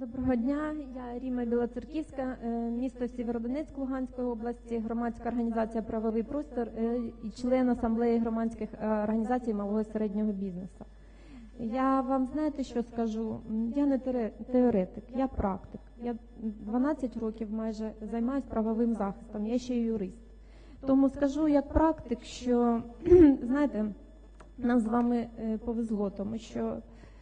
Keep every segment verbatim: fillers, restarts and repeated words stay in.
Доброго дня, я Ріма Білоцерківська, місто Сєвєродонецьк Луганської області, громадська організація «Правовий простір» і член асамблеї громадських організацій малого і середнього бізнесу. Я вам знаєте, що скажу? Я не теоретик, я практик. Я дванадцять років майже займаюся правовим захистом, я ще й юрист. Тому скажу як практик, що, знаєте, нам з вами повезло, тому що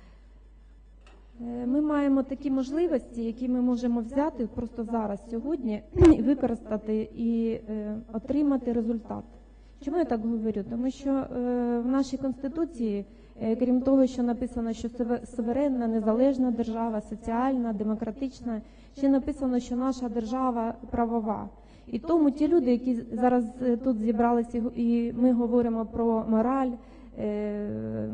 ми маємо такі можливості, які ми можемо взяти просто зараз, сьогодні, і використати і е, отримати результат. Чому я так говорю? Тому що е, в нашій Конституції, е, крім того, що написано, що суверенна, незалежна держава, соціальна, демократична, ще написано, що наша держава правова. І тому ті люди, які зараз тут зібралися, і ми говоримо про мораль, е, е,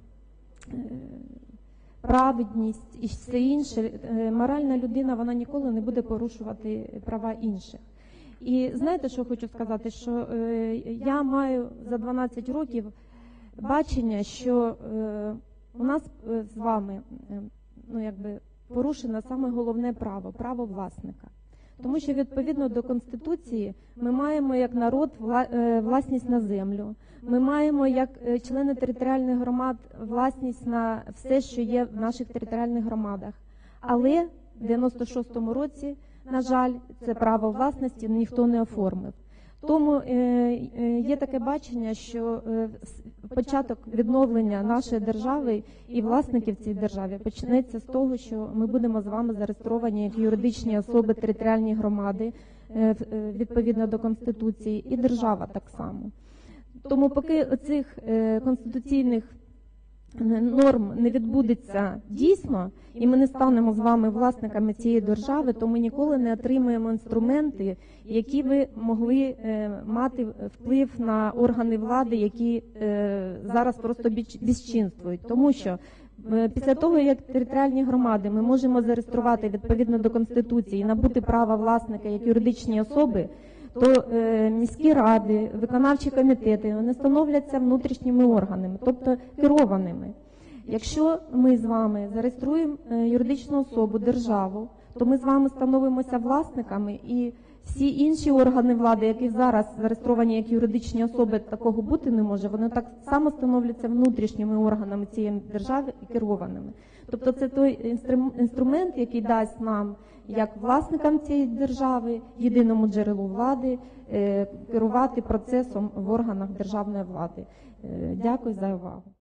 праведність і все інше, моральна людина, вона ніколи не буде порушувати права інших. І знаєте, що хочу сказати? Що е, я маю за дванадцять років бачення, що е, у нас е, з вами е, ну, якби порушено саме головне право, право власника. Тому що відповідно до Конституції ми маємо як народ вла, е, власність на землю. Ми маємо, як члени територіальних громад, власність на все, що є в наших територіальних громадах. Але в дев'яносто шостому році, на жаль, це право власності ніхто не оформив. Тому е, е, є таке бачення, що е, початок відновлення нашої держави і власників в цій державі почнеться з того, що ми будемо з вами зареєстровані як юридичні особи територіальні громади, е, е, відповідно до Конституції, і держава так само. Тому поки оцих е, конституційних норм не відбудеться дійсно, і ми не станемо з вами власниками цієї держави, то ми ніколи не отримаємо інструменти, які ви могли е, мати вплив на органи влади, які е, зараз просто безчинствують. Тому що е, після того, як територіальні громади ми можемо зареєструвати відповідно до Конституції і набути права власника як юридичні особи, то е, міські ради, виконавчі комітети, вони становляться внутрішніми органами, тобто керованими. Якщо ми з вами зареєструємо е, юридичну особу, державу, то ми з вами становимося власниками, і всі інші органи влади, які зараз зареєстровані як юридичні особи, такого бути не може, вони так само становляться внутрішніми органами цієї держави і керованими. Тобто це той інструмент, який дасть нам, як власникам цієї держави, єдиному джерелу влади, керувати процесом в органах державної влади. Дякую за увагу.